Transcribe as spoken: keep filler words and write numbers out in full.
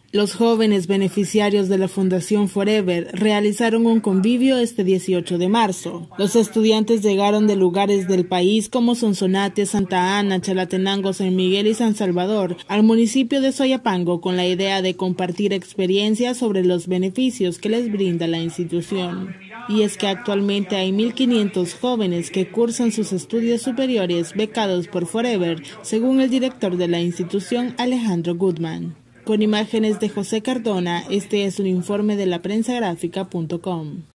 Los jóvenes beneficiarios de la Fundación Forever realizaron un convivio este dieciocho de marzo. Los estudiantes llegaron de lugares del país como Sonsonate, Santa Ana, Chalatenango, San Miguel y San Salvador al municipio de Soyapango con la idea de compartir experiencias sobre los beneficios que les brinda la institución. Y es que actualmente hay mil quinientos jóvenes que cursan sus estudios superiores becados por Forever, según el director de la institución, Alejandro Goodman. Con imágenes de José Cardona, este es un informe de la prensa gráfica punto com.